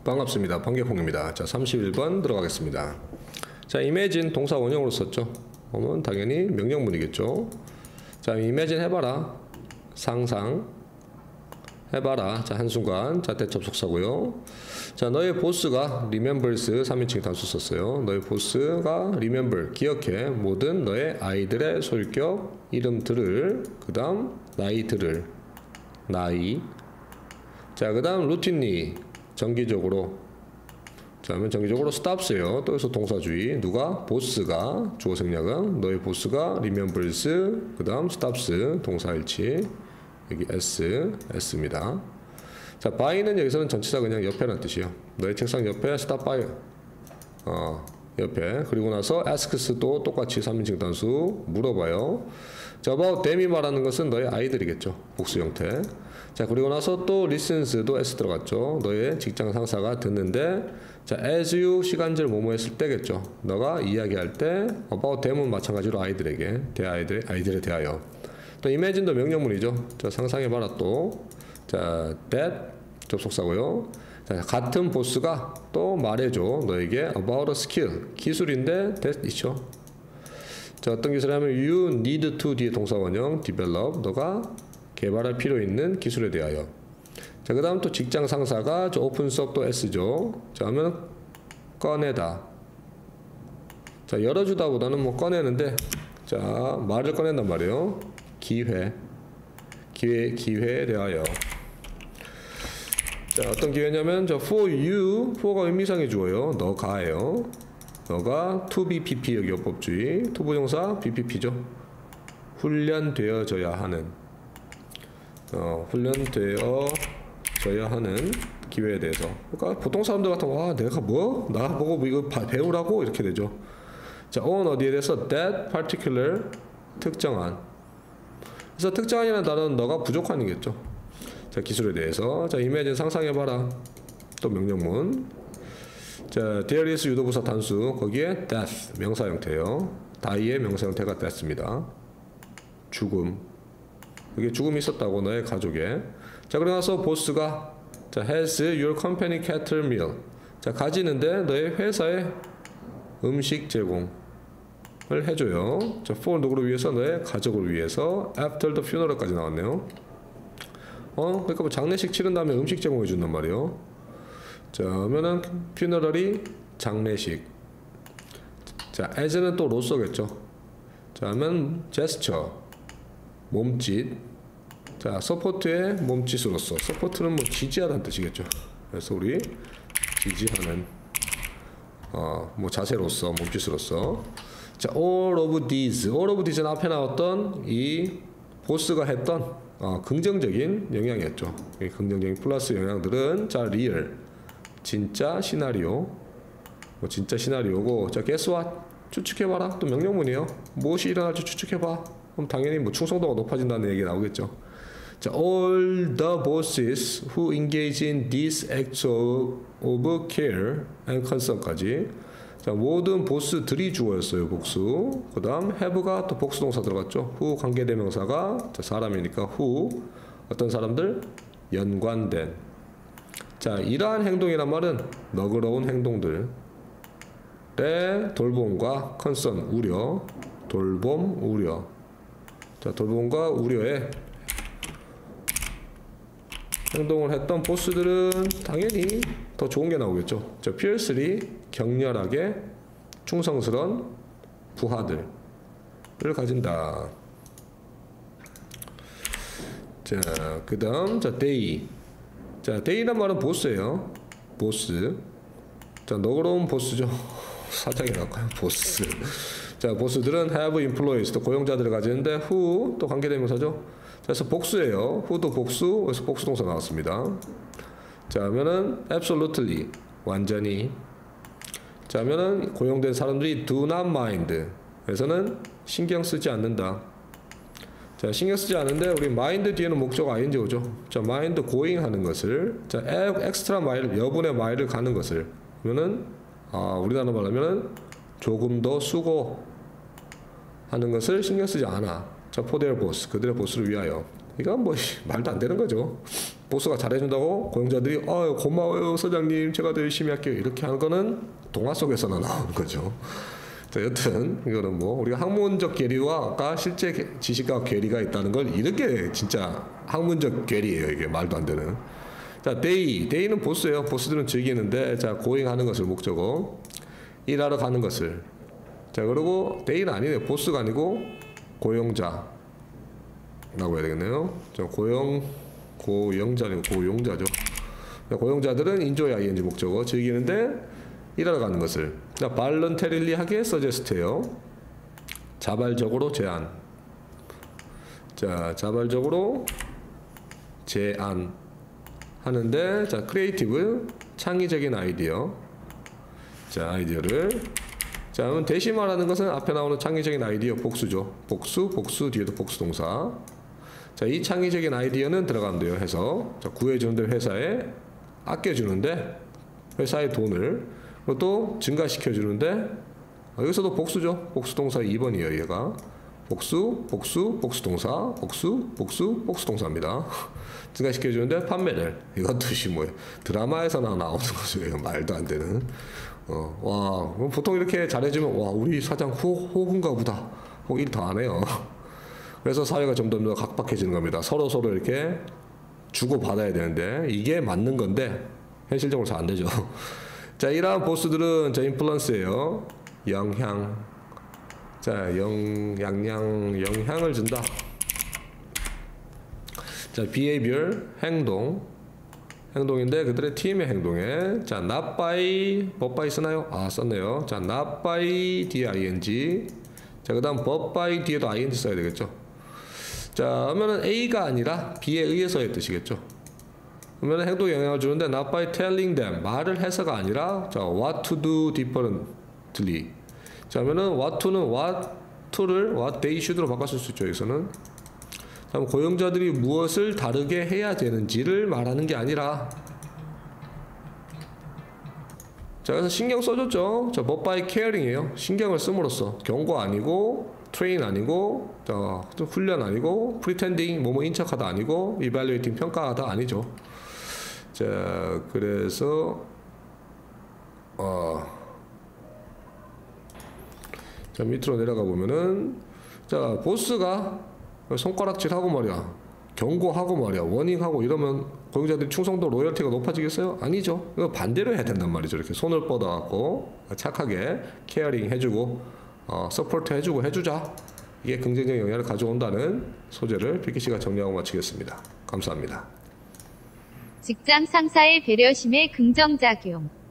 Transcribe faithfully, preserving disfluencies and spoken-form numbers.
반갑습니다. 반개콩입니다. 자, 삼십일 번 들어가겠습니다. 자, imagine 동사 원형으로 썼죠. 그러면 당연히 명령문이겠죠. 자, imagine 해봐라. 상상. 해봐라. 자, 한순간. 자, 대접속사고요. 자, 너의 보스가 remembers 삼 인칭 단수 썼어요. 너의 보스가 remember, 기억해. 모든 너의 아이들의 소유격 이름들을, 그 다음 나이들을, 나이. 자, 그 다음 routinely, 정기적으로. 자, 그러면 정기적으로 stops예요. 또 여기서 동사주의. 누가? 보스가. 주어 생략은 너의 보스가 remembers, 그 다음 stops, 동사일치. 여기 s, s입니다. 자, by는 여기서는 전치사 그냥 옆에라는 뜻이에요. 너의 책상 옆에 stop by. 어, 옆에. 그리고 나서 asks도 똑같이 삼 인칭 단수 물어봐요. 자, about them이 말하는 것은 너의 아이들이겠죠. 복수 형태. 자, 그리고 나서 또 listens도 s 들어갔죠. 너의 직장 상사가 듣는데, 자, as you 시간절 뭐뭐 했을 때겠죠. 너가 이야기할 때 about them은 마찬가지로 아이들에게, 대 아이들, 아이들에 대하여. 또 imagine도 명령문이죠. 자, 상상해봐라 또. 자, that 접속사고요. 자, 같은 보스가 또 말해줘. 너에게 about a skill. 기술인데 that 있죠. 자, 어떤 기술을 하면 you need to 뒤에 동사 원형 develop. 너가 개발할 필요 있는 기술에 대하여. 자, 그 다음 또 직장 상사가 저 오픈 수업 또 S죠. 자, 하면 꺼내다. 자, 열어주다 보다는 뭐 꺼내는데, 자, 말을 꺼낸단 말이에요. 기회. 기회, 기회에 대하여. 자, 어떤 기회냐면, 저 for you, for가 의미상의 주어요. 너가예요. 너가 to be pp 여기 어법주의. to 부정사 bpp죠. 훈련되어져야 하는. 어, 훈련되어져야 하는 기회에 대해서. 그러니까 보통 사람들 같으면 와, 내가 뭐? 나 보고 뭐 이거 배우라고? 이렇게 되죠. 자, on 어디에 대해서 that particular 특정한. 그래서 특정한이라는 단어는 너가 부족한이겠죠. 자, 기술에 대해서. 자, imagine 상상해봐라. 또 명령문. 자, there is 유도부사 단수. 거기에 death 명사 형태예요. die의 명사 형태가 death입니다. 죽음. 그게 죽음이 있었다고 너의 가족에. 자, 그러고 나서 보스가 자, has your company cater meal. 자, 가지는데 너의 회사에 음식 제공을 해줘요. 자, for 누구를 위해서? 너의 가족을 위해서. after the funeral까지 나왔네요. 어, 그러니까 뭐 장례식 치른 다음에 음식 제공해 준단 말이에요. 자, 그러면은 funeral이 장례식. 자, as는 또 로서겠죠. 자, 하면 gesture. 몸짓. 자, 서포트의 몸짓으로서. 서포트는 뭐 지지하다는 뜻이겠죠. 그래서 우리 지지하는 어, 뭐 자세로서, 몸짓으로서. 자, all of these. all of these는 앞에 나왔던 이 보스가 했던 어, 긍정적인 영향이었죠. 이 긍정적인 플러스 영향들은 자, real. 진짜 시나리오. 뭐 진짜 시나리오고. 자, guess what? 추측해봐라. 또 명령문이에요. 무엇이 일어날지 추측해봐. 그럼 당연히 뭐 충성도가 높아진다는 얘기 나오겠죠. 자, all the bosses who engage in these acts of, of care and concern까지. 자, 모든 보스들이 주어였어요. 복수. 그 다음 have가 또 복수동사 들어갔죠. who 관계대명사가 자, 사람이니까 who. 어떤 사람들? 연관된. 자, 이러한 행동이란 말은 너그러운 행동들. 의 돌봄과 concern, 우려. 돌봄, 우려. 자, 돌봄과 우려에 행동을 했던 보스들은 당연히 더 좋은 게 나오겠죠. 자, fiercely, 격렬하게 충성스러운 부하들을 가진다. 자, 그 다음, 자, they. 자, they란 말은 보스예요. 보스. 자, 너그러운 보스죠. 사장이랄까요? 보스. 자, 보스들은 have employees, 또 고용자들을 가지는데 who 또 관계대명사죠. 자, 그래서 복수예요. who도 복수, 그래서 복수동사 나왔습니다. 자, 하면은 absolutely, 완전히. 자, 하면은 고용된 사람들이 do not mind, 그래서는 신경 쓰지 않는다. 자, 신경 쓰지 않는데 우리 mind 뒤에는 목적 ing 오죠. 자, mind going 하는 것을. 자, extra mile, 여분의 마일을 가는 것을. 그러면은 아, 우리나라 말로 하면은 조금 더 수고하는 것을 신경 쓰지 않아. 자, for their boss, 그들의 보스를 위하여. 이건 뭐 말도 안 되는 거죠. 보스가 잘해준다고 고용자들이 아 고마워요 서장님 제가 더 열심히 할게요 이렇게 하는 거는 동화 속에서나 나오는 거죠. 자, 여튼 이거는 뭐 우리가 학문적 괴리와 아까 실제 지식과 괴리가 있다는 걸 이렇게 진짜 학문적 괴리예요. 이게 말도 안 되는. 자, 데이. 데이는 보스예요. 보스들은 즐기는데 자, 고잉하는 것을 목적어. 일하러 가는 것을. 자, 그리고 데이는 아니네요. 보스가 아니고 고용자. 라고 해야 되겠네요. 자, 고용 고용자 아니고 고용자죠. 자, 고용자들은 enjoy ing 목적어 즐기는데 일하러 가는 것을. 자, 발런테릴리하게 서제스트해요. 자발적으로 제안. 자, 자발적으로 제안 하는데 자, 크리에이티브 창의적인 아이디어. 자, 아이디어를 자, 그럼 대신 말하는 것은 앞에 나오는 창의적인 아이디어 복수죠. 복수, 복수 뒤에도 복수 동사. 자, 이 창의적인 아이디어는 들어가면 돼요. 해서 자, 구해주는데 회사에 아껴주는데 회사의 돈을 그리고 또 증가시켜주는데 여기서도 복수죠. 복수동사 이 번이에요. 얘가 복수, 복수, 복수동사, 복수, 복수, 복수동사입니다. 증가시켜주는데 판매를 이건 뜻이 뭐예요? 드라마에서나 나오는 거죠. 이거 말도 안 되는. 어, 와, 그럼 보통 이렇게 잘해주면 와 우리 사장 호, 호군가 보다. 호 일 더 안 해요. 그래서 사회가 점점 더 각박해지는 겁니다. 서로 서로 이렇게 주고 받아야 되는데 이게 맞는 건데 현실적으로 잘 안 되죠. 자, 이러한 보스들은 자 인플루언스예요. 영향. 자, 영, 양양, 영향을 준다. 자, behavior, 행동. 행동인데 그들의 팀의 행동에 자, not by, but by 쓰나요? 아, 썼네요. 자, not by 뒤에 ing. 자, 그 다음 but by 뒤에도 ing 써야 되겠죠. 자, 그러면은 A가 아니라 B에 의해서의 뜻이겠죠. 그러면 행동에 영향을 주는데 not by telling them 말을 해서가 아니라 자, what to do differently. 자, 그러면은 what to는 what to를 what they should로 바꿨을 수 있죠. 여기서는 다음 고용자들이 무엇을 다르게 해야 되는지를 말하는 게 아니라 자, 그래서 신경 써줬죠. 자, but by caring이에요. 신경을 씀으로써 경고 아니고 train 아니고 자, 훈련 아니고 pretending 뭐뭐 인척하다 아니고 evaluating 평가하다 아니죠. 자, 그래서 어, 자, 밑으로 내려가 보면은 자, 보스가 손가락질하고 말이야 경고하고 말이야 워닝하고 이러면 고용자들이 충성도 로열티가 높아지겠어요? 아니죠. 이거 반대로 해야 된단 말이죠. 이렇게 손을 뻗어갖고 착하게 케어링 해주고 어, 서포트 해주고 해주자. 이게 긍정적인 영향을 가져온다는 소재를 피키씨가 정리하고 마치겠습니다. 감사합니다. 직장 상사의 배려심의 긍정작용.